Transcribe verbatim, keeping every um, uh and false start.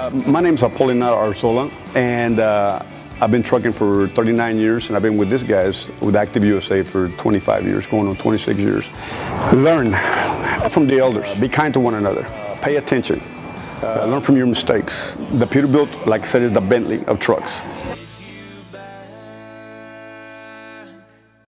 My name's Arzola, and uh, I've been trucking for thirty-nine years, and I've been with these guys with Active U S A for twenty-five years, going on twenty-six years. Learn from the elders. Be kind to one another. Pay attention. Uh, learn from your mistakes. The Peterbilt, like I said, is the Bentley of trucks.